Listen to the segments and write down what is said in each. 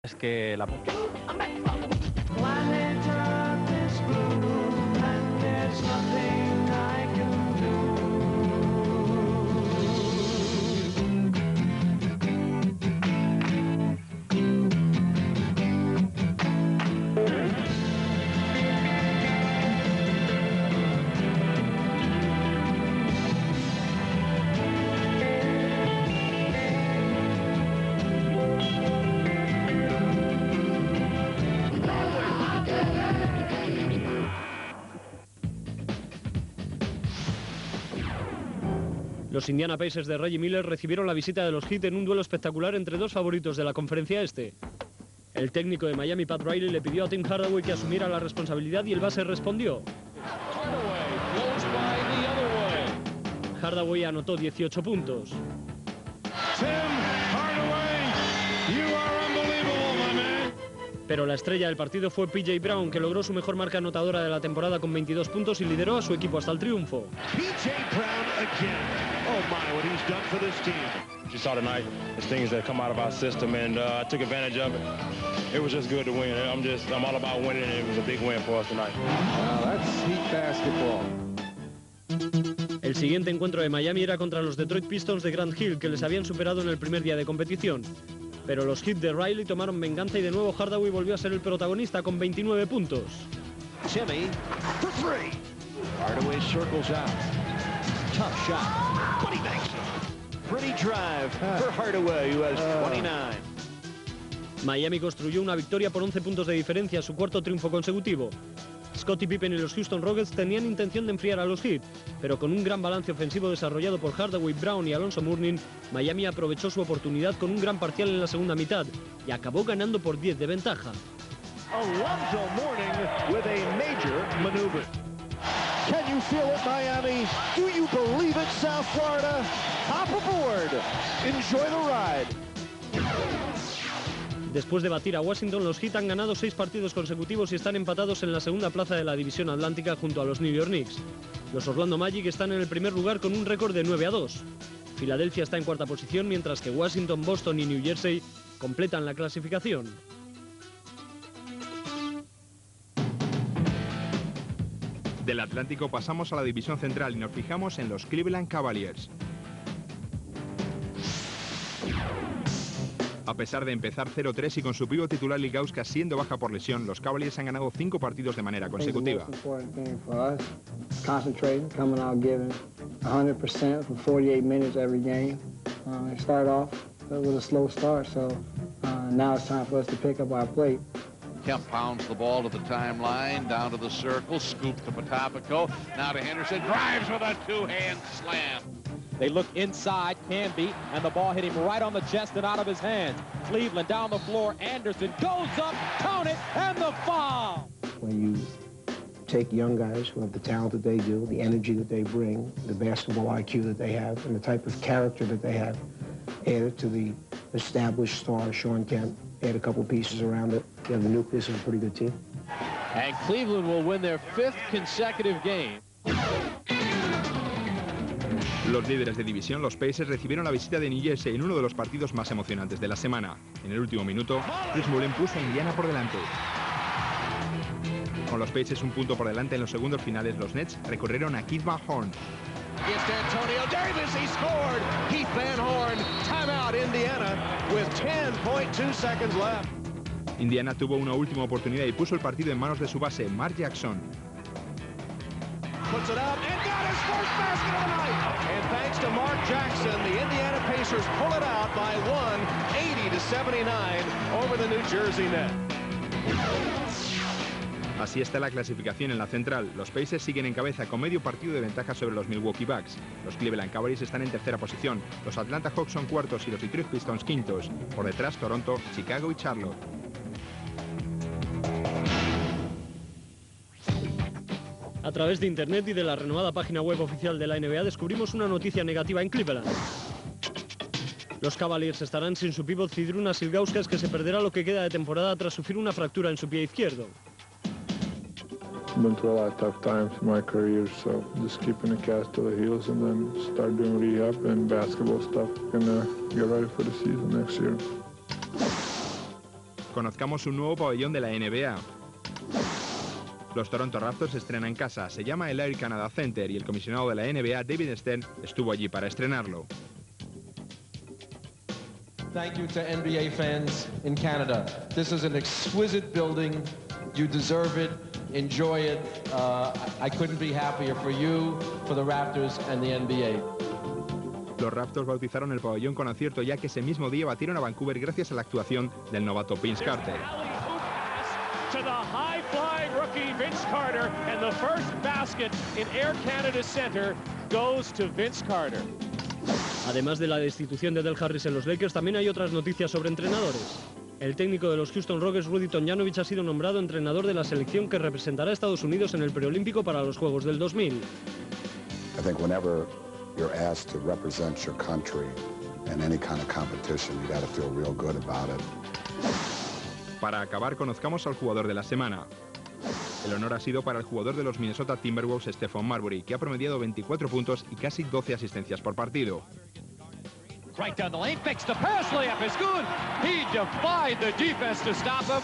es que la... Los Indiana Pacers de Reggie Miller recibieron la visita de los Heat en un duelo espectacular entre dos favoritos de la conferencia este. El técnico de Miami, Pat Riley, le pidió a Tim Hardaway que asumiera la responsabilidad y el base respondió. Hardaway anotó 18 puntos. Pero la estrella del partido fue PJ Brown, que logró su mejor marca anotadora de la temporada con 22 puntos y lideró a su equipo hasta el triunfo. PJ Brown again. Oh my, what he's done for this team. You saw tonight the things that come out of our system, and I took advantage of it. It was just good to win. I'm all about winning, and it was a big win for us tonight. That's Heat basketball. El siguiente encuentro de Miami era contra los Detroit Pistons de Grant Hill, que les habían superado en el primer día de competición. Pero los Heat de Riley tomaron venganza y de nuevo Hardaway volvió a ser el protagonista con 29 puntos. Timmy for three. Hardaway circles out. Tough shot. But he makes it. Pretty drive for Hardaway, who has 29. Miami construyó una victoria por 11 puntos de diferencia, su cuarto triunfo consecutivo. Scottie Pippen y los Houston Rockets tenían intención de enfriar a los Heat, pero con un gran balance ofensivo desarrollado por Hardaway, Brown y Alonzo Mourning, Miami aprovechó su oportunidad con un gran parcial en la segunda mitad y acabó ganando por 10 de ventaja. Alonzo Mourning with a major maneuver. Can you feel it, Miami? Do you believe it, South Florida? Hop aboard. Enjoy the ride. Después de batir a Washington, los Heat han ganado 6 partidos consecutivos y están empatados en la segunda plaza de la División Atlántica junto a los New York Knicks. Los Orlando Magic están en el primer lugar con un récord de 9-2. Filadelfia está en cuarta posición, mientras que Washington, Boston y New Jersey completan la clasificación. Del Atlántico pasamos a la División Central y nos fijamos en los Cleveland Cavaliers. A pesar de empezar 0-3 y con su pívot titular Ligauska siendo baja por lesión, los Cavaliers han ganado 5 partidos de manera consecutiva. Concentrating, coming out giving 100% for 48 minutes every game. Start off with a slow start, so now it's time for us to pick up our plate. Kemp pounds the ball to the timeline, down to the circle, scoop to Potapico, now to Henderson, drives with a two-hand slam. They look inside, Canby, and the ball hit him right on the chest and out of his hands. Cleveland down the floor, Anderson goes up, count it, and the foul! When you take young guys who have the talent that they do, the energy that they bring, the basketball IQ that they have, and the type of character that they have, add it to the established star, Sean Kemp, add a couple pieces around it, you have the nucleus of a pretty good team. And Cleveland will win their 5th consecutive game. Los líderes de división, los Pacers, recibieron la visita de New Jersey en uno de los partidos más emocionantes de la semana. En el último minuto, Chris Mullin puso a Indiana por delante. Con los Pacers un punto por delante en los segundos finales, los Nets recorrieron a Keith Van Horn. Against Antonio Davis, he scored. Keith Van Horn, timeout Indiana with 10.2 seconds left. Indiana tuvo una última oportunidad y puso el partido en manos de su base, Mark Jackson. Puts it up and got his first basket of the night. And thanks to Mark Jackson, the Indiana Pacers pull it out by 80-79 over the New Jersey Nets. Así está la clasificación en la central. Los Pacers siguen en cabeza con medio partido de ventaja sobre los Milwaukee Bucks. Los Cleveland Cavaliers están en tercera posición. Los Atlanta Hawks son cuartos y los Detroit Pistons quintos. Por detrás Toronto, Chicago y Charlotte. A través de internet y de la renovada página web oficial de la NBA descubrimos una noticia negativa en Cleveland. Los Cavaliers estarán sin su pívot Zydrunas Ilgauskas, que se perderá lo que queda de temporada tras sufrir una fractura en su pie izquierdo. Been through a lot of tough times in my career, so just keeping the cast to the heels and then start doing rehab and basketball stuff and get ready for the season next year. Conozcamos un nuevo pabellón de la NBA. Los Toronto Raptors estrenan en casa, se llama el Air Canada Center y el comisionado de la NBA, David Stern, estuvo allí para estrenarlo. Thank you to NBA fans in Canada. This is an exquisite building. You deserve it. Enjoy it. I couldn't be happier for you, for the Raptors and the NBA. Los Raptors bautizaron el pabellón con acierto, ya que ese mismo día batieron a Vancouver gracias a la actuación del novato Vince Carter. To the high-flying rookie Vince Carter, and the first basket in Air Canada Center goes to Vince Carter. Además de la destitución de Del Harris en los Lakers, también hay otras noticias sobre entrenadores. El técnico de los Houston Rockets, Rudy Tomjanovich, ha sido nombrado entrenador de la selección que representará a Estados Unidos en el preolímpico para los Juegos del 2000. I think whenever you're asked to represent your country in any kind of competition, you got to feel real good about it. Para acabar, conozcamos al jugador de la semana. El honor ha sido para el jugador de los Minnesota Timberwolves, Stephon Marbury, que ha promediado 24 puntos y casi 12 asistencias por partido. Right down the lane, fakes the pass, layup is good. He defied the defense to stop him.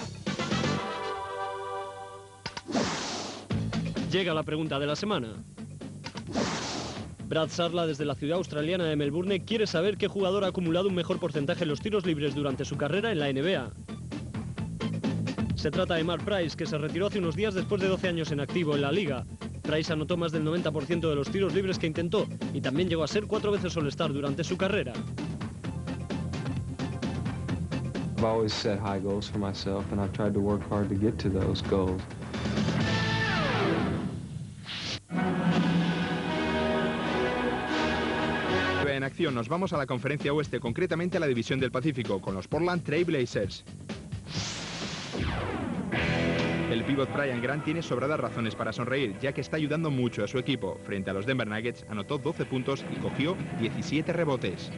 Llega la pregunta de la semana. Brad Sarla, desde la ciudad australiana de Melbourne, quiere saber qué jugador ha acumulado un mejor porcentaje en los tiros libres durante su carrera en la NBA. Se trata de Mark Price, que se retiró hace unos días después de 12 años en activo en la liga. Price anotó más del 90% de los tiros libres que intentó y también llegó a ser 4 veces All-Star durante su carrera. I've always set high goals for myself and I've tried to work hard to get to those goals. En acción nos vamos a la Conferencia Oeste, concretamente a la División del Pacífico, con los Portland Trail Blazers. El pívot Brian Grant tiene sobradas razones para sonreír, ya que está ayudando mucho a su equipo. Frente a los Denver Nuggets anotó 12 puntos y cogió 17 rebotes.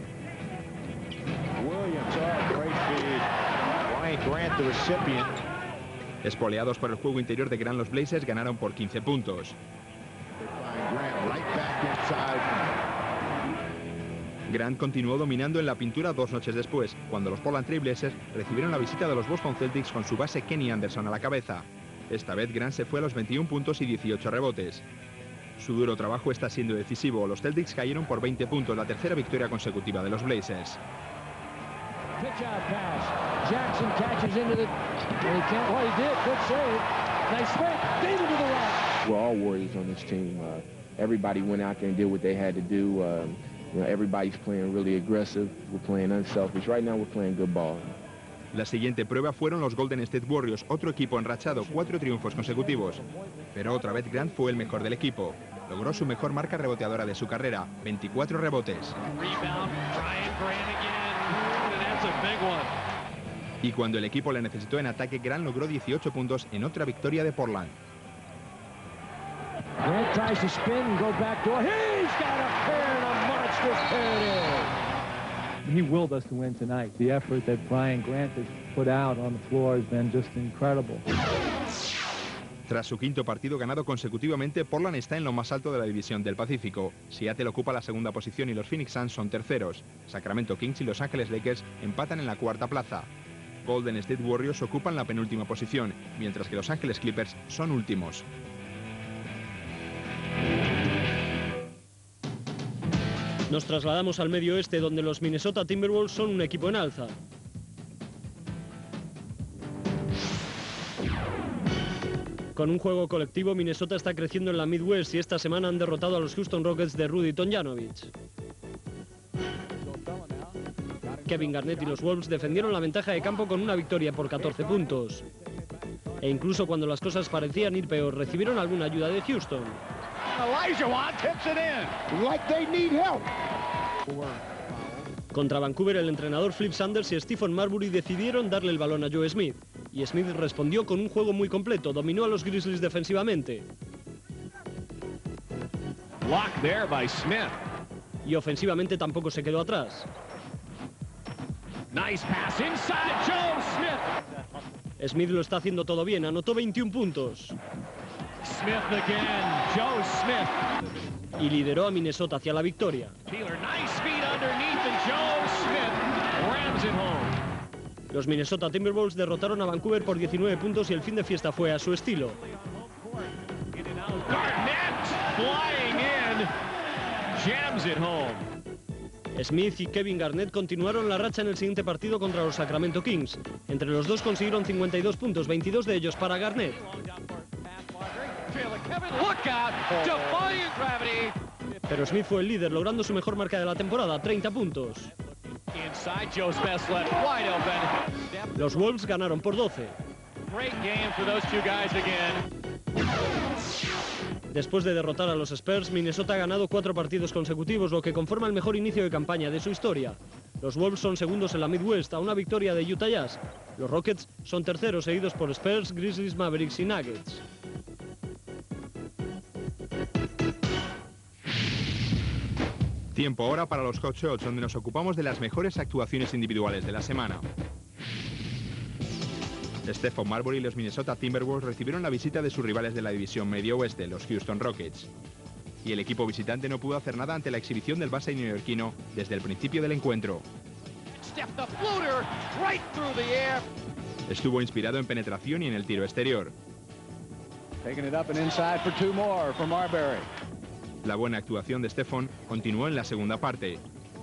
Espoleados por el juego interior de Grant, los Blazers ganaron por 15 puntos. Grant continuó dominando en la pintura 2 noches después, cuando los Portland Trail Blazers recibieron la visita de los Boston Celtics con su base Kenny Anderson a la cabeza. Esta vez Grant se fue a los 21 puntos y 18 rebotes. Su duro trabajo está siendo decisivo. Los Celtics cayeron por 20 puntos, la tercera victoria consecutiva de los Blazers. We're all warriors on this team. Everybody went out there and did what they had to do. You know, everybody's playing really aggressive. We're playing unselfish. Right now we're playing good ball. La siguiente prueba fueron los Golden State Warriors, otro equipo enrachado, 4 triunfos consecutivos. Pero otra vez Grant fue el mejor del equipo. Logró su mejor marca reboteadora de su carrera, 24 rebotes. Y cuando el equipo le necesitó en ataque, Grant logró 18 puntos en otra victoria de Portland. Grant tries to spin and go back door. He's got a pair and a monstrous pair it is. He willed us to win tonight. The effort that Brian Grant has put out on the floor has been just incredible. Tras su quinto partido ganado consecutivamente, Portland está en lo más alto de la división del Pacífico. Seattle ocupa la segunda posición y los Phoenix Suns son terceros. Sacramento Kings y Los Ángeles Lakers empatan en la cuarta plaza. Golden State Warriors ocupan la penúltima posición, mientras que Los Ángeles Clippers son últimos. Nos trasladamos al medio oeste, donde los Minnesota Timberwolves son un equipo en alza. Con un juego colectivo, Minnesota está creciendo en la Midwest y esta semana han derrotado a los Houston Rockets de Rudy Tomjanovich. Kevin Garnett y los Wolves defendieron la ventaja de campo con una victoria por 14 puntos. E incluso cuando las cosas parecían ir peor, recibieron alguna ayuda de Houston. Contra Vancouver, el entrenador Flip Sanders y Stephon Marbury decidieron darle el balón a Joe Smith. Y Smith respondió con un juego muy completo, dominó a los Grizzlies defensivamente. Blocked there by Smith. Y ofensivamente tampoco se quedó atrás. Nice pass inside Joe Smith. Smith lo está haciendo todo bien, anotó 21 puntos. Smith again, Joe Smith. Y lideró a Minnesota hacia la victoria. Peeler, nice feed underneath and Joe Smith rams it home. Los Minnesota Timberwolves derrotaron a Vancouver por 19 puntos y el fin de fiesta fue a su estilo. Smith y Kevin Garnett continuaron la racha en el siguiente partido contra los Sacramento Kings. Entre los dos consiguieron 52 puntos, 22 de ellos para Garnett. Pero Smith fue el líder, logrando su mejor marca de la temporada, 30 puntos. Los Wolves ganaron por 12. Después de derrotar a los Spurs, Minnesota ha ganado 4 partidos consecutivos, lo que conforma el mejor inicio de campaña de su historia. Los Wolves son segundos en la Midwest, a una victoria de Utah Jazz. Los Rockets son terceros, seguidos por Spurs, Grizzlies, Mavericks y Nuggets. Tiempo ahora para los Hot Shots, donde nos ocupamos de las mejores actuaciones individuales de la semana. Stephon Marbury y los Minnesota Timberwolves recibieron la visita de sus rivales de la división medio oeste, los Houston Rockets. Y el equipo visitante no pudo hacer nada ante la exhibición del base neoyorquino desde el principio del encuentro. Estuvo inspirado en penetración y en el tiro exterior. La buena actuación de Stephon continuó en la segunda parte.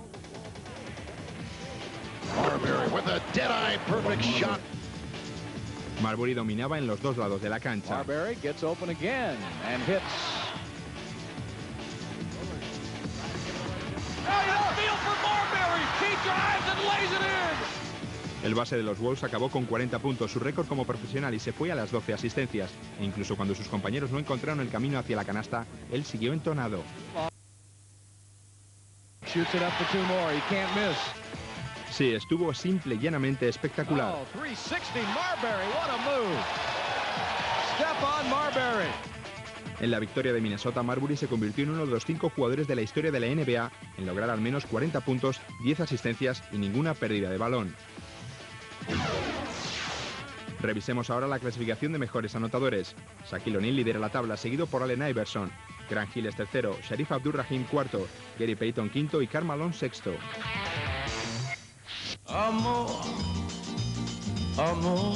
Marbury dominaba en los dos lados de la cancha. El base de los Wolves acabó con 40 puntos, su récord como profesional, y se fue a las 12 asistencias. E incluso cuando sus compañeros no encontraron el camino hacia la canasta, él siguió entonado. Sí, estuvo simple y llanamente espectacular. En la victoria de Minnesota, Marbury se convirtió en uno de los 5 jugadores de la historia de la NBA en lograr al menos 40 puntos, 10 asistencias y ninguna pérdida de balón. Revisemos ahora la clasificación de mejores anotadores. Shaquille O'Neal lidera la tabla, seguido por Allen Iverson. Grant Hill es tercero, Sharif Abdur-Rahim cuarto, Gary Payton quinto y Karl Malone sexto. Amor, amor,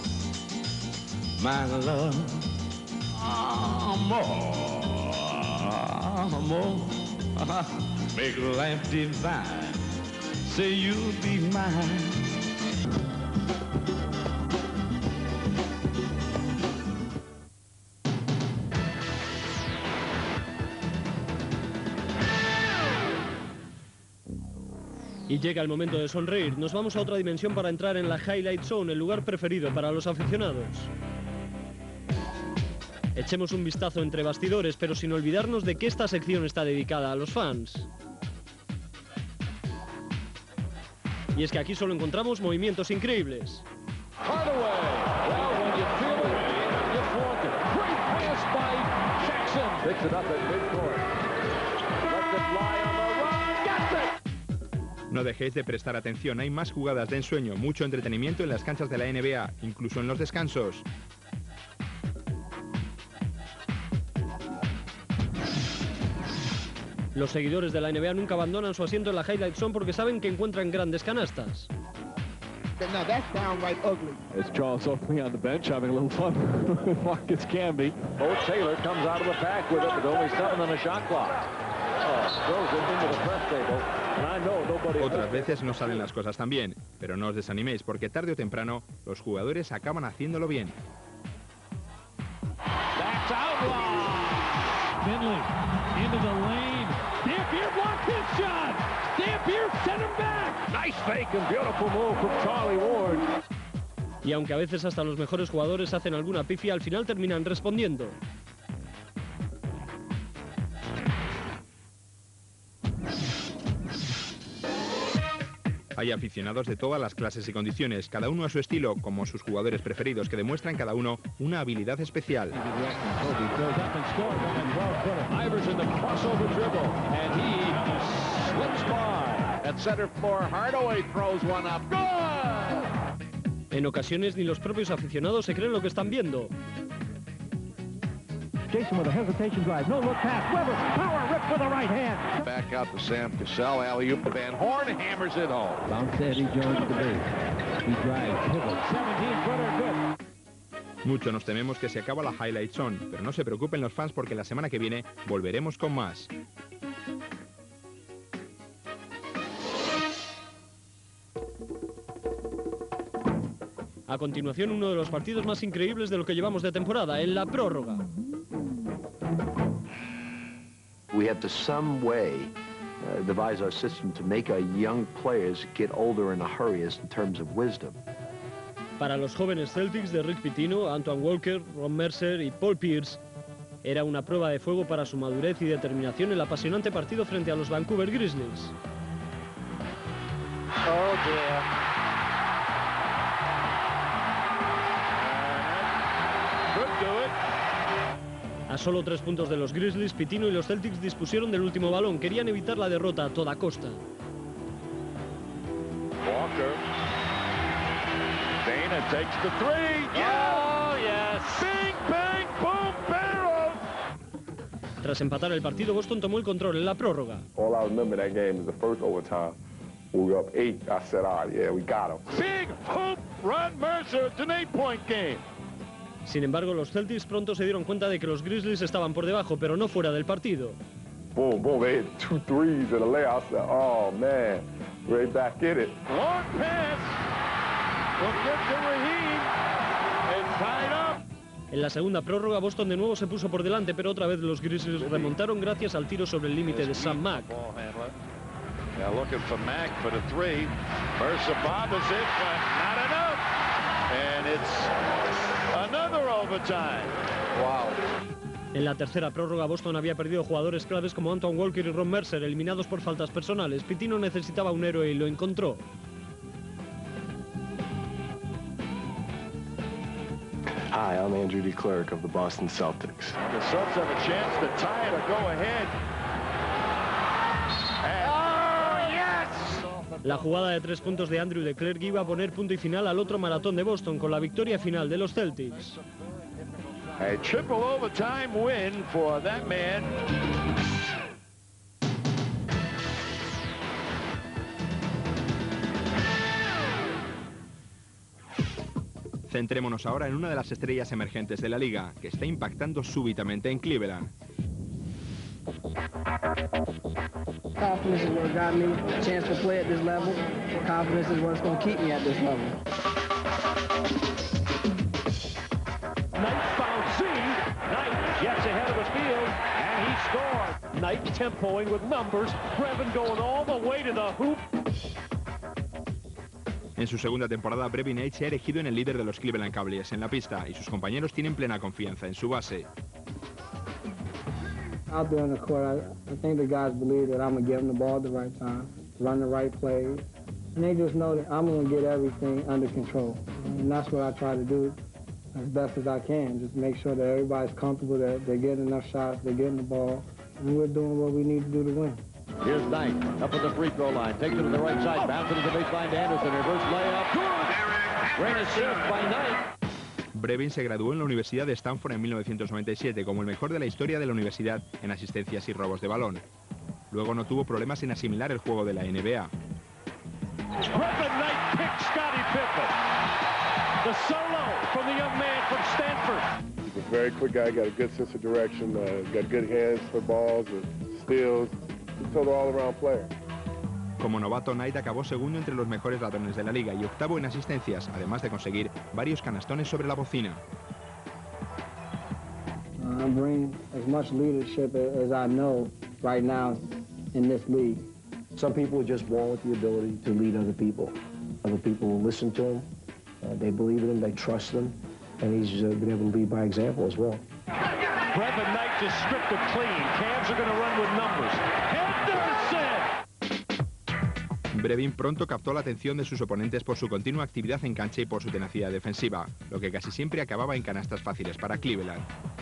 my love. Amor, amor, make life divine. Say you'll be mine. Y llega el momento de sonreír. Nos vamos a otra dimensión para entrar en la Highlight Zone, el lugar preferido para los aficionados. Echemos un vistazo entre bastidores, pero sin olvidarnos de que esta sección está dedicada a los fans. Y es que aquí solo encontramos movimientos increíbles. No dejéis de prestar atención, hay más jugadas de ensueño, mucho entretenimiento en las canchas de la NBA, incluso en los descansos. Los seguidores de la NBA nunca abandonan su asiento en la Highlight Zone porque saben que encuentran grandes canastas. Now that's downright ugly. It's Charles Oakley on the bench having a little fun with Marcus Camby. Bo Taylor comes out of the pack with it with only 7 on the shot clock. Throws it into the press table, and I know nobody. Otras veces no salen las cosas tan bien, pero no os desaniméis porque tarde o temprano los jugadores acaban haciéndolo bien. That's outlawed. Finley into the lane. Dampier blocked his shot. Dampier sent him back. Nice fake and beautiful move from Charlie Ward. Y aunque a veces hasta los mejores jugadores hacen alguna pifia, al final terminan respondiendo. Hay aficionados de todas las clases y condiciones, cada uno a su estilo, como sus jugadores preferidos, que demuestran cada uno una habilidad especial. Iverson the crossover dribble, and he slips by. At center floor, Hardaway throws one up. Good! En ocasiones ni los propios aficionados se creen lo que están viendo. Jason with a hesitation drive, no look pass. Weber, power rip with the right hand. Back out to Sam Cassell, alley-oop. Van Horn hammers it home. Bounce Eddie Jones to the base. Mucho nos tememos que se acaba la Highlight Zone, pero no se preocupen los fans porque la semana que viene volveremos con más. A continuación, uno de los partidos más increíbles de lo que llevamos de temporada, en la prórroga. We have to some way devise our system to make our young players get older in a hurry in terms of wisdom. Para los jóvenes Celtics de Rick Pitino, Antoine Walker, Ron Mercer y Paul Pierce, era una prueba de fuego para su madurez y determinación en el apasionante partido frente a los Vancouver Grizzlies. Oh dear. A solo 3 puntos de los Grizzlies, Pitino y los Celtics dispusieron del último balón. Querían evitar la derrota a toda costa. Walker. Dana takes the three. Oh, yes. Bing, bang, boom, barrel. Tras empatar el partido, Boston tomó el control en la prórroga. All I remember that game is the first overtime. We were up 8. I said, all right, yeah, we got him. Big hoop, Ron Mercer. It's an 8-point game. Sin embargo, los Celtics pronto se dieron cuenta de que los Grizzlies estaban por debajo, pero no fuera del partido. Boom, boom, they hit 2 threes in a layup. I said, oh, man, right back in it. Long pass. Will get to Raheem. It's tied up. En la segunda prórroga, Boston de nuevo se puso por delante, pero otra vez los Grizzlies remontaron gracias al tiro sobre el límite de Sam Mack. Now looking for Mack for the three. Mercer bobbles it, but not enough. And it's another overtime. Wow. En la tercera prórroga, Boston había perdido jugadores claves como Antoine Walker y Ron Mercer, eliminados por faltas personales. Pitino necesitaba un héroe y lo encontró. Hi, I'm Andrew D. Clerk of the Boston Celtics. The Celtics have a chance to tie it or go ahead. La jugada de 3 puntos de Andrew de Klerk iba a poner punto y final al otro maratón de Boston con la victoria final de los Celtics. A triple overtime win for that man. Centrémonos ahora en una de las estrellas emergentes de la liga, que está impactando súbitamente en Cleveland. Confidence is what got me a chance to play at this level. Confidence is what's going to keep me at this level. Knight found C. Knight gets ahead of the field, and he scored. Knight tempoing with numbers. Brevin going all the way to the hoop. En su segunda temporada, Brevin Knight se ha erigido en el líder de los Cleveland Cavaliers en la pista y sus compañeros tienen plena confianza en su base. Out there on the court, I think the guys believe that I'm going to give them the ball at the right time, run the right plays, and they just know that I'm going to get everything under control. And that's what I try to do as best as I can, just make sure that everybody's comfortable, that they're getting enough shots, they're getting the ball, and we're doing what we need to do to win. Here's Knight up at the free throw line, takes it to the right side, bounces to the baseline to Anderson, reverse layup. Good! Great assist by Knight. Brevin se graduó en la Universidad de Stanford en 1997 como el mejor de la historia de la universidad en asistencias y robos de balón. Luego no tuvo problemas en asimilar el juego de la NBA. Brevin Knight picks Scottie Pippen. The solo from the young man from Stanford. He's a very quick guy, got a good sense of direction, got good hands for balls and steals. He's a total all-around player. Como novato, Knight acabó segundo entre los mejores ladrones de la liga y octavo en asistencias, además de conseguir varios canastones sobre la bocina. I bring as much leadership as I know right now in this league. Some people are just born with the ability to lead other people. Other people will listen to him, they believe in him, they trust him, and he's been able to lead by example as well. Brevin Knight just stripped it clean. Cavs are going to run with numbers. Henderson! Brevin pronto captó la atención de sus oponentes por su continua actividad en cancha y por su tenacidad defensiva, lo que casi siempre acababa en canastas fáciles para Cleveland.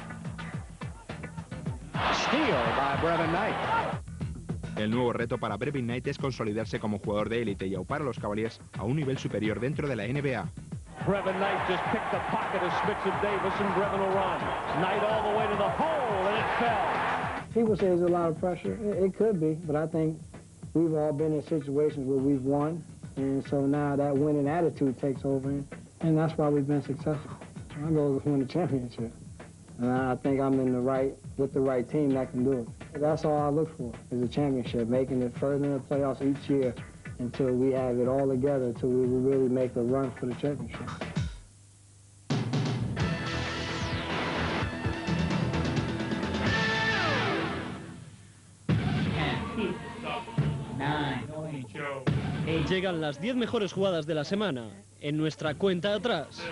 Steal by Brevin Knight. El nuevo reto para Brevin Knight es consolidarse como jugador de élite y aupar a los Cavaliers a un nivel superior dentro de la NBA. Brevin Knight just picked the pocket of Spencer Davis and Brevin will run. Knight all the way to the hole and it fell. People say there's a lot of pressure. It could be, but I think we've all been in situations where we've won And so now that winning attitude takes over, and that's why we've been successful. Our goal is to win the championship. And I think I'm with the right team that can do it. That's all I look for, is a championship, making it further in the playoffs each year until we have it all together, until we really make a run for the championship. Llegan las 10 mejores jugadas de la semana en nuestra cuenta atrás.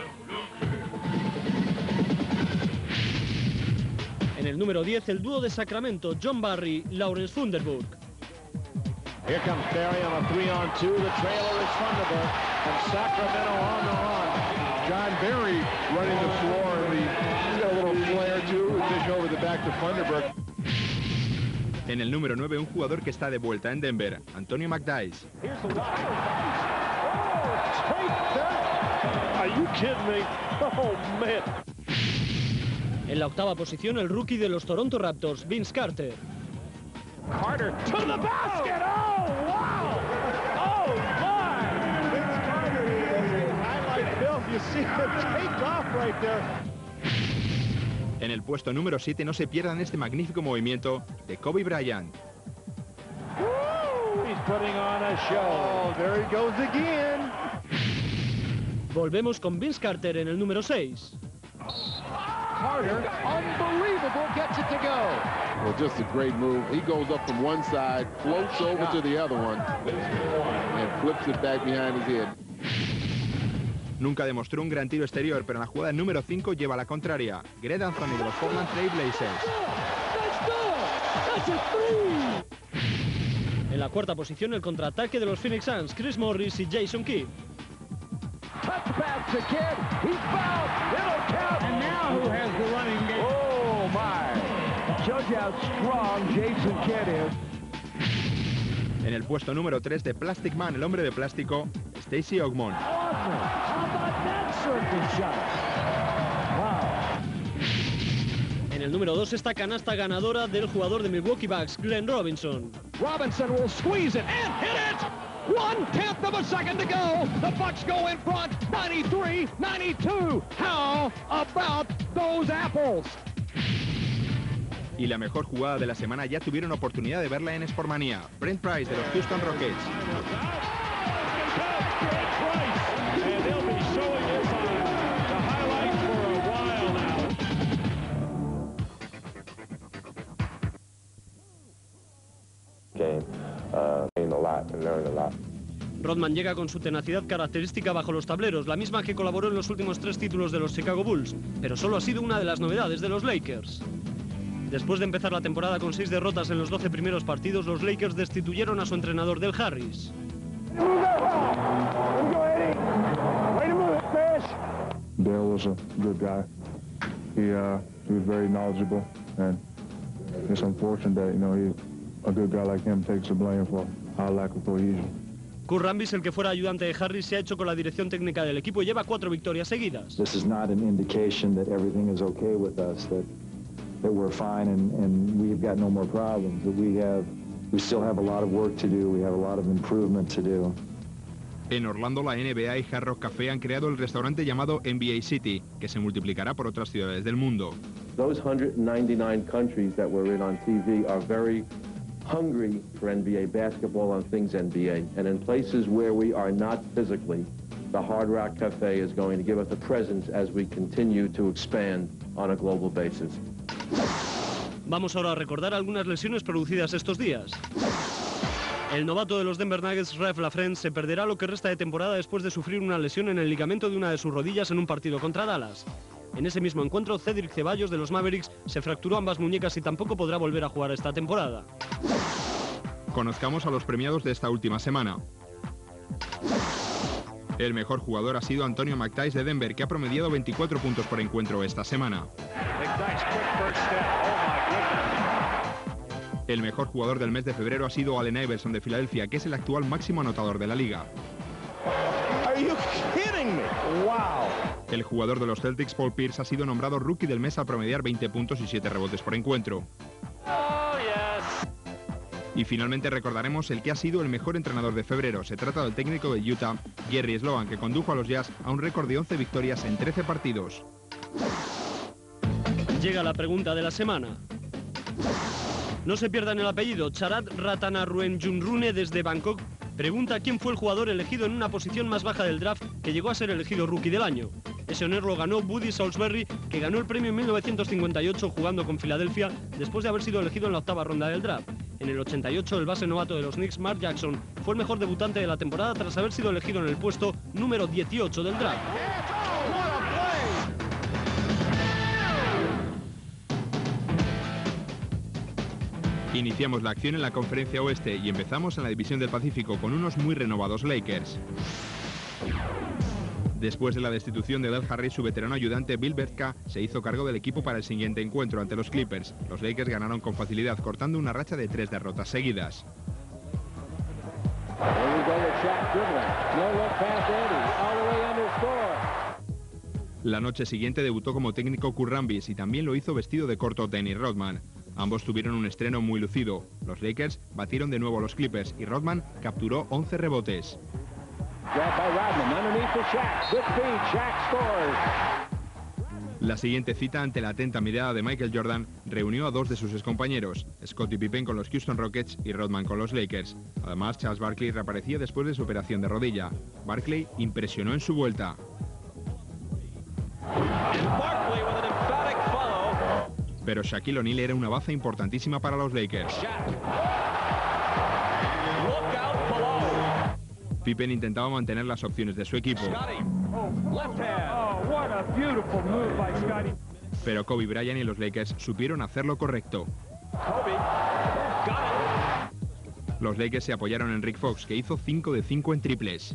En el número 10, el dúo de Sacramento, John Barry, Lawrence Funderburk. Here comes Barry on a 3-on-2. The trailer is Funderburk from Sacramento on the run. John Barry running the floor. He's got a little flair too. Fish over the back to Funderburk. En el número 9, un jugador que está de vuelta en Denver, Antonio McDyess. Are you kidding me? Oh, man. En la octava posición, el rookie de los Toronto Raptors, Vince Carter. Carter to the basket! Oh, wow! Oh, my! Vince Carter is a highlight film. You see him take off right there. En el puesto número 7, no se pierdan este magnífico movimiento de Kobe Bryant. He's putting on a show. Oh, there he goes again. Volvemos con Vince Carter en el número 6. Carter, unbelievable, gets it to go. Well, just a great move. He goes up from one side, floats over to the other one, and flips it back behind his head. Nunca demostró un gran tiro exterior, pero en la jugada número 5 lleva la contraria. Greg Anthony de los Portland Trail Blazers. En la cuarta posición, el contraataque de los Phoenix Suns, Chris Morris y Jason Kidd. Touchback to Kidd. He's fouled. It'll count. And now who has the running game? Oh, my. Judge out strong, Jason Kidd is. En el puesto número 3 de Plastic Man, el hombre de plástico, Stacey Ogmon. En el número 2, esta canasta ganadora del jugador de Milwaukee Bucks, Glenn Robinson. Robinson will squeeze it and hit it! 1/10 of a second to go. The Bucks go in front, 93-92. How about those apples? Y la mejor jugada de la semana ya tuvieron oportunidad de verla en Sportmania. Brent Price de los Houston Rockets. Rodman llega con su tenacidad característica bajo los tableros, la misma que colaboró en los últimos 3 títulos de los Chicago Bulls, pero solo ha sido una de las novedades de los Lakers. Después de empezar la temporada con 6 derrotas en los 12 primeros partidos, los Lakers destituyeron a su entrenador Del Harris. Dale was a good guy. He was very knowledgeable, and it's unfortunate that a good guy like him takes the blame for our lack of cohesion. Kurt Rambis, el que fuera ayudante de Harris, se ha hecho con la dirección técnica del equipo y lleva 4 victorias seguidas. This is not an indication that everything is okay with us, that we're fine and we've got no more problems. That we still have a lot of work to do. We have a lot of improvement to do. En Orlando, la NBA y Hard Rock Café han creado el restaurante llamado NBA City, que se multiplicará por otras ciudades del mundo. Those 199 countries that we're in on TV are very hungry for NBA basketball and things NBA. And in places where we are not physically, the Hard Rock Cafe is going to give us a presence as we continue to expand on a global basis. Vamos ahora a recordar algunas lesiones producidas estos días. El novato de los Denver Nuggets, Ralph LaFrentz, se perderá lo que resta de temporada después de sufrir una lesión en el ligamento de una de sus rodillas en un partido contra Dallas. En ese mismo encuentro, Cedric Ceballos de los Mavericks se fracturó ambas muñecas y tampoco podrá volver a jugar esta temporada. Conozcamos a los premiados de esta última semana. El mejor jugador ha sido Antonio McDyess de Denver, que ha promediado 24 puntos por encuentro esta semana. El mejor jugador del mes de febrero ha sido Allen Iverson de Filadelfia, que es el actual máximo anotador de la liga. El jugador de los Celtics, Paul Pierce, ha sido nombrado Rookie del Mes al promediar 20 puntos y 7 rebotes por encuentro. Y finalmente recordaremos el que ha sido el mejor entrenador de febrero. Se trata del técnico de Utah, Jerry Sloan, que condujo a los Jazz a un récord de 11 victorias en 13 partidos. Llega la pregunta de la semana. No se pierdan el apellido. Charat Ratanaruenjunrune desde Bangkok pregunta quién fue el jugador elegido en una posición más baja del draft que llegó a ser elegido Rookie del Año. Ese honor lo ganó Buddy Salisbury, que ganó el premio en 1958 jugando con Filadelfia después de haber sido elegido en la 8ª ronda del draft. En el 88, el base novato de los Knicks, Mark Jackson, fue el mejor debutante de la temporada tras haber sido elegido en el puesto número 18 del draft. Iniciamos la acción en la Conferencia Oeste y empezamos en la División del Pacífico con unos muy renovados Lakers. Después de la destitución de Del Harris, su veterano ayudante Bill Bertka se hizo cargo del equipo para el siguiente encuentro ante los Clippers. Los Lakers ganaron con facilidad, cortando una racha de 3 derrotas seguidas. La noche siguiente debutó como técnico Kurt Rambis y también lo hizo vestido de corto Dennis Rodman. Ambos tuvieron un estreno muy lucido. Los Lakers batieron de nuevo a los Clippers y Rodman capturó 11 rebotes. La siguiente cita, ante la atenta mirada de Michael Jordan, reunió a 2 de sus excompañeros, Scottie Pippen con los Houston Rockets y Rodman con los Lakers. Además, Charles Barkley reaparecía después de su operación de rodilla. Barkley impresionó en su vuelta. Pero Shaquille O'Neal era una baza importantísima para los Lakers. Pippen intentaba mantener las opciones de su equipo. Pero Kobe Bryant y los Lakers supieron hacer lo correcto. Los Lakers se apoyaron en Rick Fox, que hizo 5 de 5 en triples.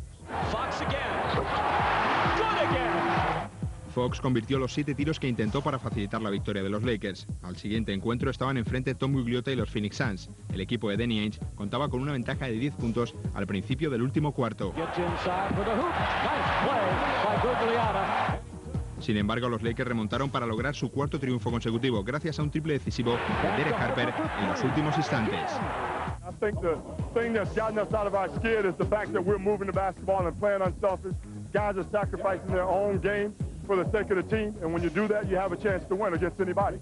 Fox convirtió los 7 tiros que intentó para facilitar la victoria de los Lakers. Al siguiente encuentro estaban enfrente Tom Gugliotta y los Phoenix Suns. El equipo de Danny Ainge contaba con una ventaja de 10 puntos al principio del último cuarto. Sin embargo, los Lakers remontaron para lograr su 4º triunfo consecutivo, gracias a un triple decisivo de Derek Harper en los últimos instantes. I think the thing that's gotten us out of our skid is the fact that we're moving the basketball and playing unselfish. Guys are sacrificing their own game for the sake of the team, and when you do that, you have a chance to win against anybody.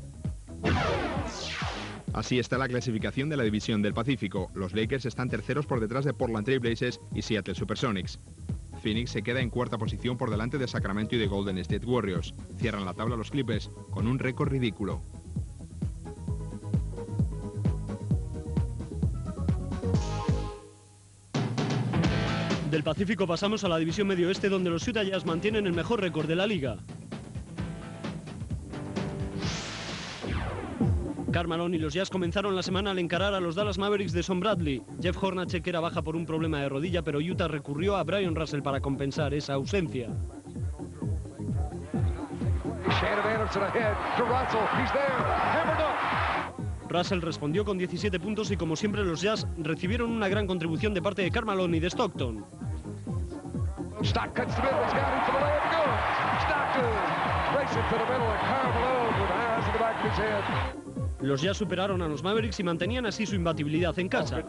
Así está la clasificación de la División del Pacífico. Los Lakers están terceros por detrás de Portland Trail Blazers y Seattle Supersonics. Phoenix se queda en 4ª posición por delante de Sacramento y de Golden State Warriors. Cierran la tabla los Clippers con un récord ridículo. Del Pacífico pasamos a la División Medio Oeste, donde los Utah Jazz mantienen el mejor récord de la liga. Karl Malone y los Jazz comenzaron la semana al encarar a los Dallas Mavericks de Son Bradley. Jeff Hornacek era baja por un problema de rodilla, pero Utah recurrió a Brian Russell para compensar esa ausencia. Russell respondió con 17 puntos y, como siempre, los Jazz recibieron una gran contribución de parte de Karl Malone y de Stockton. Los Jazz superaron a los Mavericks y mantenían así su imbatibilidad en casa.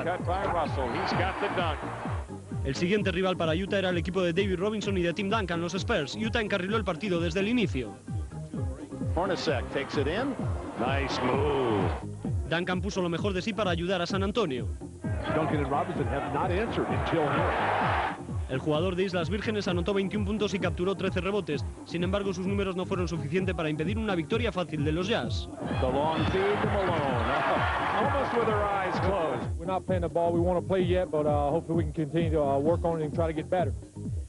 El siguiente rival para Utah era el equipo de David Robinson y de Tim Duncan, los Spurs. Utah encarriló el partido desde el inicio. Hornacek takes it in. Nice move. Duncan puso lo mejor de sí para ayudar a San Antonio. Duncan and Robinson have not answered until here. El jugador de Islas Vírgenes anotó 21 puntos y capturó 13 rebotes. Sin embargo, sus números no fueron suficientes para impedir una victoria fácil de los Jazz. The long feed to Malone. Almost with her eyes closed. We're not playing the ball we want to play yet, but hopefully we can continue to work on it and try to get better.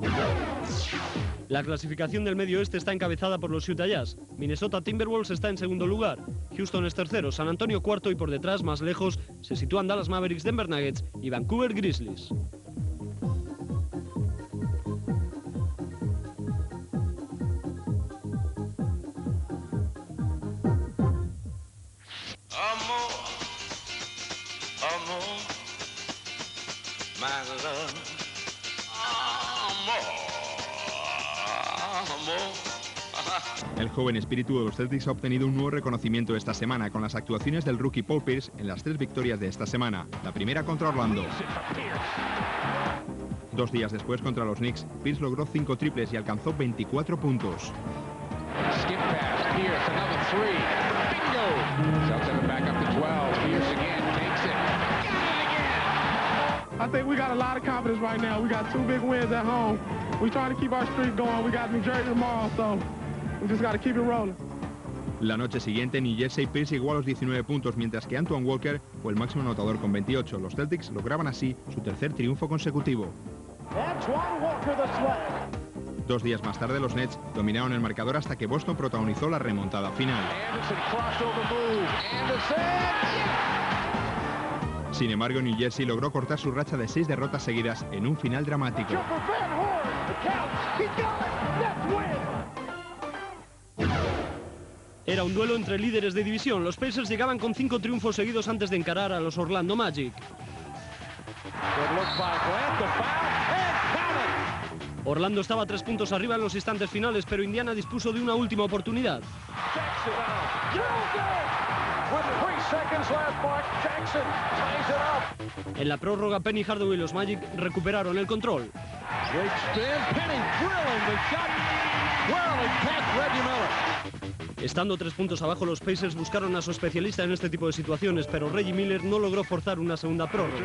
La clasificación del Medio Oeste está encabezada por los Utah Jazz. Minnesota Timberwolves está en segundo lugar. Houston es tercero, San Antonio cuarto y por detrás, más lejos, se sitúan Dallas Mavericks, Denver Nuggets y Vancouver Grizzlies. El joven espíritu de los Celtics ha obtenido un nuevo reconocimiento esta semana con las actuaciones del rookie Paul Pierce en las 3 victorias de esta semana. La primera contra Orlando. 2 días después contra los Knicks, Pierce logró 5 triples y alcanzó 24 puntos. Skip pass, Pierce, another three. Bingo! Celtics back up to 12. Pierce again, takes it. Got it again! I think we got a lot of confidence right now. We got 2 big wins at home. We're trying to keep our streak going. We got New Jersey tomorrow, so we just got to keep it rolling. La noche siguiente, en New Jersey, Pierce llegó a los 19 puntos, mientras que Antoine Walker fue el máximo anotador con 28. Los Celtics lograban así su tercer triunfo consecutivo. Antoine Walker, the sled. 2 días más tarde, los Nets dominaron el marcador hasta que Boston protagonizó la remontada final. Sin embargo, New Jersey logró cortar su racha de 6 derrotas seguidas en un final dramático. Era un duelo entre líderes de división. Los Pacers llegaban con 5 triunfos seguidos antes de encarar a los Orlando Magic. Orlando estaba 3 puntos arriba en los instantes finales, pero Indiana dispuso de una última oportunidad. En la prórroga, Penny Hardaway y los Magic recuperaron el control. Estando 3 puntos abajo, los Pacers buscaron a su especialista en este tipo de situaciones, pero Reggie Miller no logró forzar una segunda prórroga.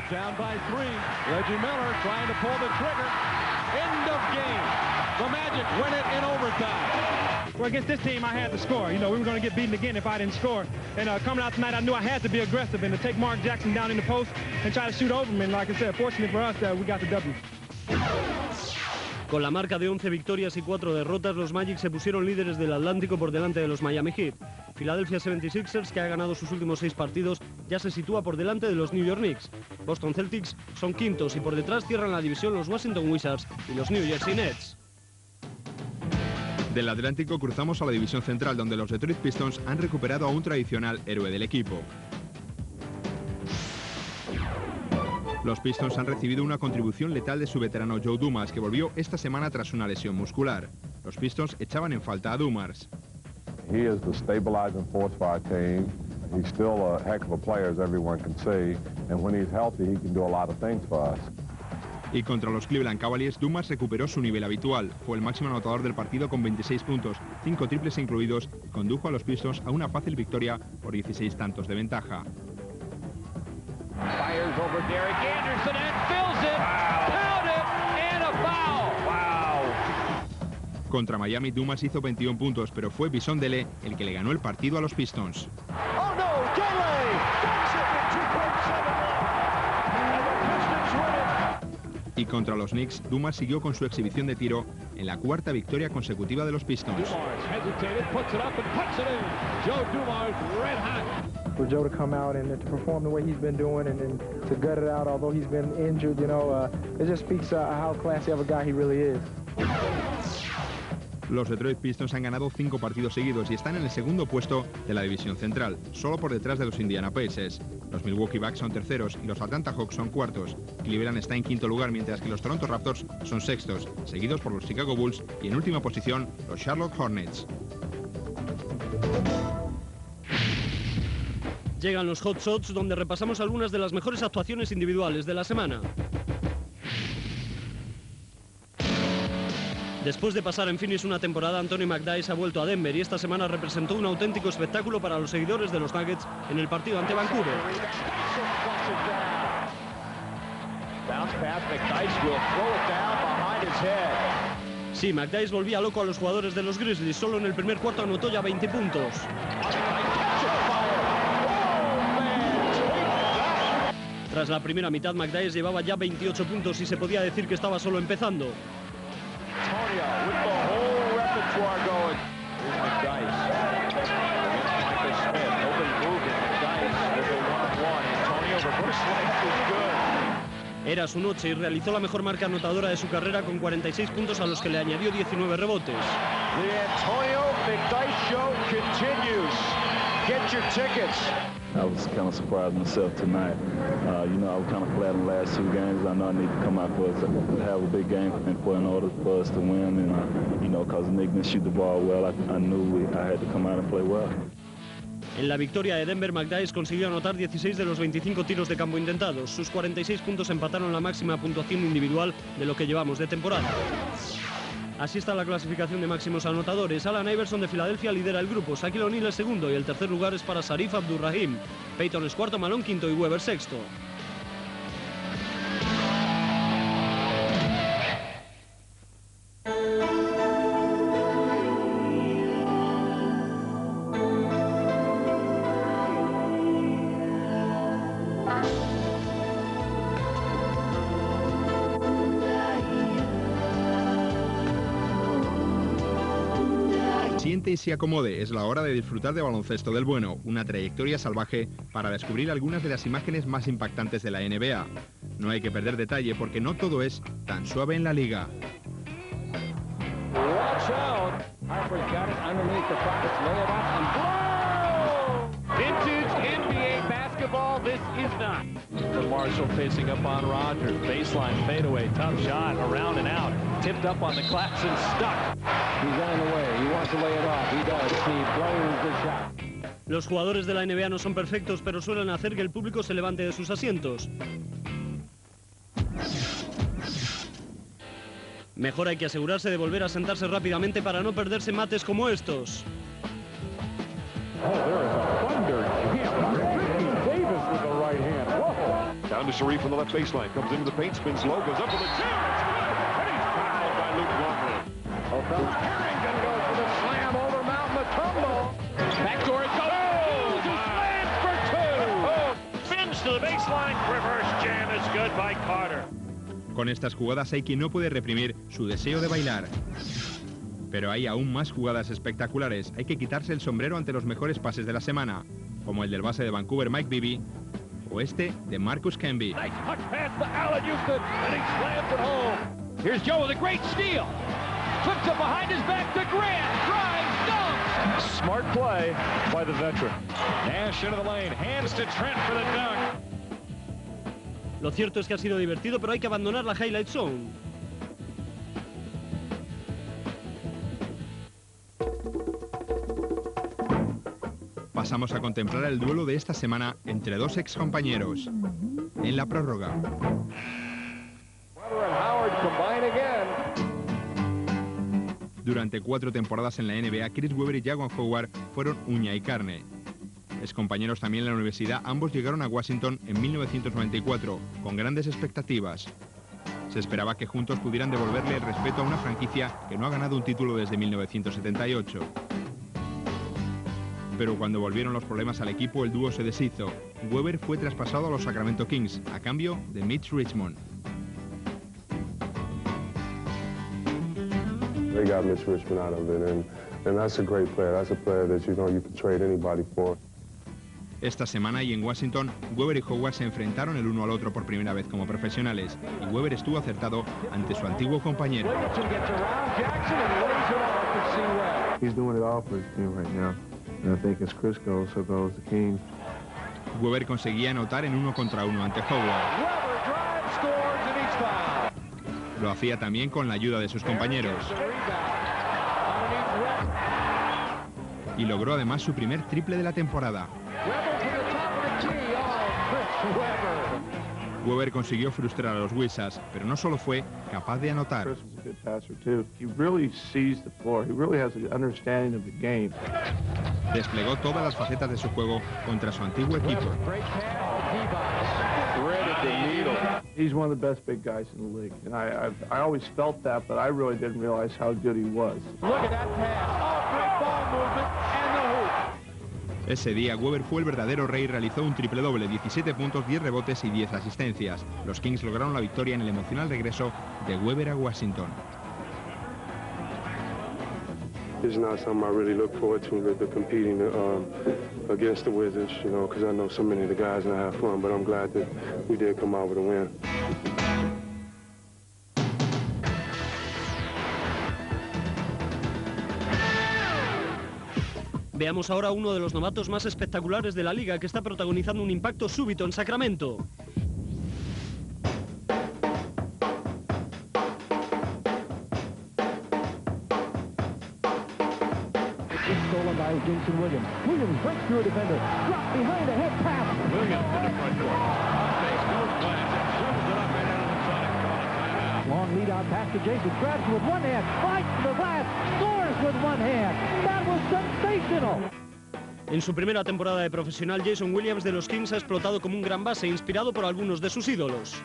Well, against this team, I had to score. You know, we were going to get beaten again if I didn't score. And coming out tonight, I knew I had to be aggressive and to take Mark Jackson down in the post and try to shoot over him. And like I said, fortunately for us, we got the W. Con la marca de 11 victorias y 4 derrotas, los Magic se pusieron líderes del Atlántico por delante de los Miami Heat. Philadelphia 76ers, que ha ganado sus últimos 6 partidos, ya se sitúa por delante de los New York Knicks. Boston Celtics son quintos y por detrás cierran la división los Washington Wizards y los New Jersey Nets. Del Atlántico cruzamos a la división central, donde los Detroit Pistons han recuperado a un tradicional héroe del equipo. Los Pistons han recibido una contribución letal de su veterano Joe Dumars, que volvió esta semana tras una lesión muscular. Los Pistons echaban en falta a Dumars. He is the stabilizing force for our team. He's still a heck of a player, as everyone can see. And when he's healthy, he can do a lot of things for us. Y contra los Cleveland Cavaliers, Dumars recuperó su nivel habitual. Fue el máximo anotador del partido con 26 puntos, 5 triples incluidos, y condujo a los Pistons a una fácil victoria por 16 tantos de ventaja. Fires over Derek Anderson and fills it. Count it and a foul. Wow. Contra Miami, Dumars hizo 21 puntos, pero fue Bison Dele el que le ganó el partido a los Pistons. Oh no, Dele takes it in 2.7 and the Pistons win it. Y contra los Knicks, Dumars siguió con su exhibición de tiro en la 4ª victoria consecutiva de los Pistons. Dumars hesitated, puts it up and puts it in. Joe Dumars red hot. For Joe to come out and to perform the way he's been doing and to gut it out, although he's been injured, you know, it just speaks how classy of a guy he really is. Los Detroit Pistons han ganado 5 partidos seguidos y están en el segundo puesto de la división central, solo por detrás de los Indiana Pacers. Los Milwaukee Bucks son terceros y los Atlanta Hawks son cuartos. Cleveland está en quinto lugar, mientras que los Toronto Raptors son sextos, seguidos por los Chicago Bulls y en última posición los Charlotte Hornets. Llegan los Hot Shots, donde repasamos algunas de las mejores actuaciones individuales de la semana. Después de pasar en Phoenix una temporada, Anthony McDyess ha vuelto a Denver y esta semana representó un auténtico espectáculo para los seguidores de los Nuggets en el partido ante Vancouver. Sí, McDyess volvía loco a los jugadores de los Grizzlies. Solo en el primer cuarto anotó ya 20 puntos. Tras la primera mitad, McDyess llevaba ya 28 puntos y se podía decir que estaba solo empezando. Era su noche y realizó la mejor marca anotadora de su carrera con 46 puntos a los que le añadió 19 rebotes. I was kind of surprised myself tonight. You know, I was kind of flat in the last 2 games. I know I need to come out for us to have a big game in order for us to win. And, you know, because Nick didn't shoot the ball well, I knew I had to come out and play well. En la victoria de Denver, McDyess consiguió anotar 16 de los 25 tiros de campo intentados. Sus 46 puntos empataron la máxima puntuación individual de lo que llevamos de temporada. Así está la clasificación de máximos anotadores. Allen Iverson de Filadelfia lidera el grupo, Shaquille O'Neal es segundo y el tercer lugar es para Sharif Abdurrahim. Peyton es cuarto, Malone quinto y Weber sexto. Siente y se acomode, es la hora de disfrutar de baloncesto del bueno, una trayectoria salvaje para descubrir algunas de las imágenes más impactantes de la NBA. No hay que perder detalle porque no todo es tan suave en la liga. Watch out. Harper's got it underneath the pockets, lay it up and blow! Vintage NBA basketball, this is not. The Marshall facing up on Rogers, baseline fadeaway, tough shot, around and out, tipped up on the glass and stuck. He's on the way, he wants to lay it off, he does, he blows the shot. Los jugadores de la NBA no son perfectos, pero suelen hacer que el público se levante de sus asientos. Mejor hay que asegurarse de volver a sentarse rápidamente para no perderse mates como estos. Down to Sharif on the left baseline, comes into the paint, spins low, goes up with a jam, it's good, and he's fouled by Luke Longley. Harrington goes for the slam over Mount Mutombo. Backdoor it goes, slam for two! Fins to the baseline, reverse jam is good by Carter. Con estas jugadas hay quien no puede reprimir su deseo de bailar. Pero hay aún más jugadas espectaculares. Hay que quitarse el sombrero ante los mejores pases de la semana, como el del base de Vancouver Mike Bibby o este de Marcus Camby. Nice touch pass to Allen Houston, and he slams it home. Here's Joe with a great steal. Flips it behind his back to Grant, drives, dunks. Smart play by the veteran. Nash into the lane, hands to Trent for the dunk. Lo cierto es que ha sido divertido, pero hay que abandonar la highlight zone. Pasamos a contemplar el duelo de esta semana entre dos excompañeros. En la prórroga. Durante 4 temporadas en la NBA, Chris Webber y Jaquan Howard fueron uña y carne. Excompañeros también en la universidad, ambos llegaron a Washington en 1994, con grandes expectativas. Se esperaba que juntos pudieran devolverle el respeto a una franquicia que no ha ganado un título desde 1978. Pero cuando volvieron los problemas al equipo, el dúo se deshizo. Webber fue traspasado a los Sacramento Kings, a cambio de Mitch Richmond. They got Mitch Richmond out of it, and that's a great player. That's a player that you can trade anybody for. Esta semana y en Washington, Webber y Howard se enfrentaron el uno al otro por primera vez como profesionales, y Webber estuvo acertado ante su antiguo compañero. He's doing it all for his team right now. And I think as Chris goes, so goes the Kings. Webber conseguía anotar en 1 contra 1 ante Howard. Lo hacía también con la ayuda de sus compañeros. Y logró además su primer triple de la temporada. Webber consiguió frustrar a los Wizards, pero no solo fue capaz de anotar. Desplegó todas las facetas de su juego contra su antiguo equipo. He's one of the best big guys in the league, and I always felt that, but I really didn't realize how good he was. Look at that pass. Oh, great ball movement and the hoop. Ese día, Webber fue el verdadero rey y realizó un triple doble, 17 puntos, 10 rebotes y 10 asistencias. Los Kings lograron la victoria en el emocional regreso de Webber a Washington. It's not something I really look forward to competing against the Wizards, you know, because I know so many of the guys and I have fun, but I'm glad that we did come out with a win. Veamos ahora a uno de los novatos más espectaculares de la liga que está protagonizando un impacto súbito en Sacramento. Stolen by Jason Williams. Williams breaks through a defender. Drop behind a head pass. Williams to the front court. On-base goes Blanchard. Swivels it up and down the side. Call a timeout. Long lead out pass to Jason. Grabs with one hand. Fights to the glass. Scores with one hand. That was sensational. En su primera temporada de profesional, Jason Williams de los Kings ha explotado como un gran base, inspirado por algunos de sus ídolos.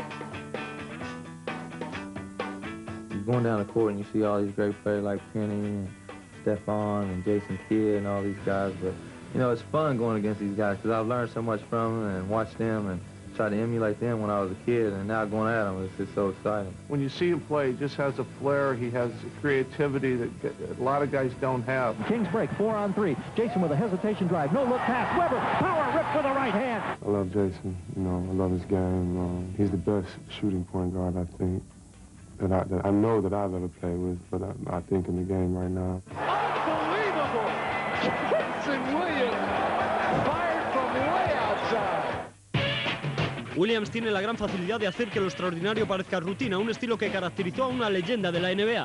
You're going down the court and you see all these great players like Penny and Stephon and Jason Kidd and all these guys, but you know, it's fun going against these guys because I've learned so much from them and watched them and tried to emulate them when I was a kid, and now going at them, it's just so exciting. When you see him play, he just has a flair. He has creativity that a lot of guys don't have. Kings break 4-on-3. Jason with a hesitation drive. No look pass. Weber, power rip with the right hand. I love Jason. You know, I love his game. He's the best shooting point guard, I think, that I know that I've ever played with, but I think in the game right now. Unbelievable! Jason Williams fired from way outside. Williams tiene la gran facilidad de hacer que lo extraordinario parezca rutina, un estilo que caracterizó a una leyenda de la NBA.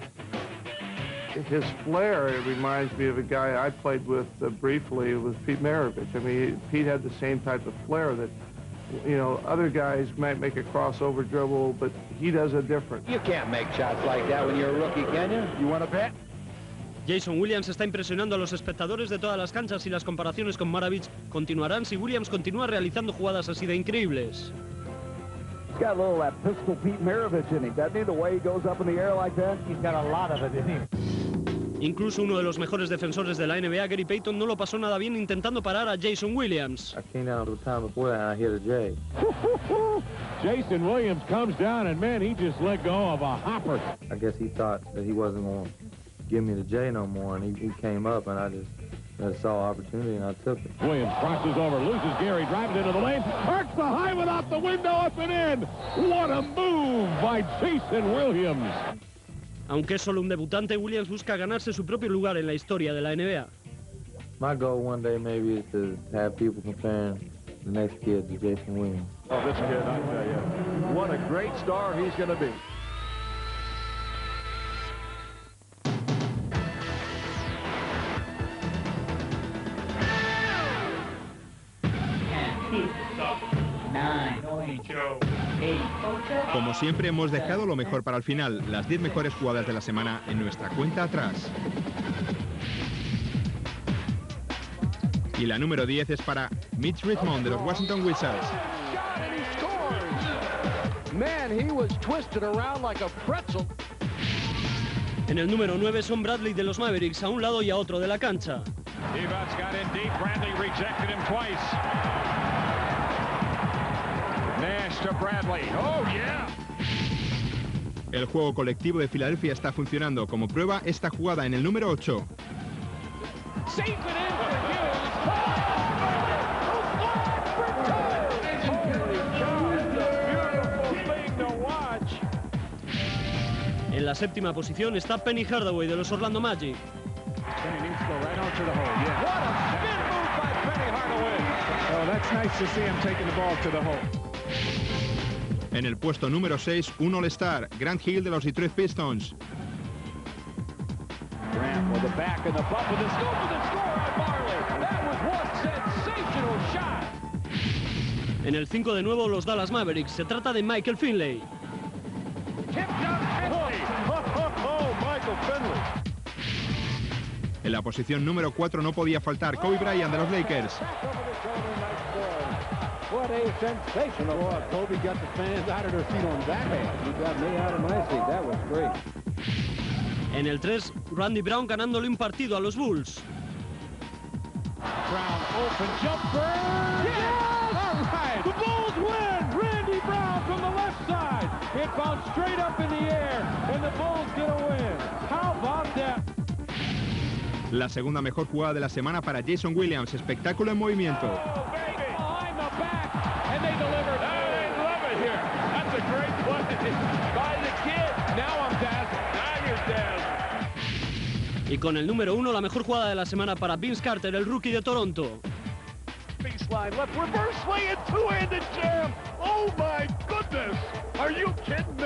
His flair, it reminds me of a guy I played with briefly, was Pete Maravich. I mean, Pete had the same type of flair that, you know, other guys might make a crossover dribble, but he does it different. You can't make shots like that when you're a rookie, can you? You want to bet? Jason Williams está impresionando a los espectadores de todas las canchas y las comparaciones con Maravich continuarán si Williams continúa realizando jugadas así de increíbles. He's got a little of that pistol Pete Maravich in him, doesn't he? The way he goes up in the air like that, he's got a lot of it in him. Incluso uno de los mejores defensores de la NBA, Gary Payton, no lo pasó nada bien intentando parar a Jason Williams. I came down to the time before that and I hit a J. Jason Williams comes down and, man, he just let go of a hopper. I guess he thought that he wasn't going to give me the J no more, and he came up, and I just saw opportunity, and I took it. Williams crosses over, loses Gary, drives into the lane, arcs the high one out the window, up and in. What a move by Jason Williams. Aunque es solo un debutante, Williams busca ganarse su propio lugar en la historia de la NBA. My goal one day maybe is to have people comparing the next kid to Jason Williams. Oh, this kid, I tell you, what a great star he's going to be. Como siempre, hemos dejado lo mejor para el final, las 10 mejores jugadas de la semana en nuestra cuenta atrás. Y la número 10 es para Mitch Richmond de los Washington Wizards. Man, he was twisted around like a pretzel. En el número 9 son Bradley de los Mavericks, a un lado y a otro de la cancha. Evans got in deep. Bradley rejected him twice. Nash to Bradley. Oh, yeah. El juego colectivo de Filadelfia está funcionando. Como prueba, esta jugada en el número 8. En la séptima posición está Penny Hardaway de los Orlando Magic. En el puesto número 6, un All-Star, Grant Hill de los Detroit Pistons. Grant with the back and the bump with the scoop with the score on Marley. That was one sensational shot. En el 5 de nuevo los Dallas Mavericks. Se trata de Michael Finley. Michael Finley. En la posición número 4 no podía faltar Kobe Bryant de los Lakers. What a sensational. Boy, Kobe got the fans out of their seat on that hand. He got me out of my seat. That was great. En el 3, Randy Brown ganándole un partido a los Bulls. Brown open jumper. Yes! All right. The Bulls win. Randy Brown from the left side. It bounced straight up in the air, and the Bulls get a win. How about that? La segunda mejor jugada de la semana para Jason Williams. Espectáculo en movimiento. And they delivered. I love it here. That's a great play by the kid. Now I'm dazzled. Now you're dazzled. Y con el número 1, la mejor jugada de la semana para Vince Carter, el rookie de Toronto. Baseline left, reverse lay and two-handed jam. Oh my goodness! Are you kidding me?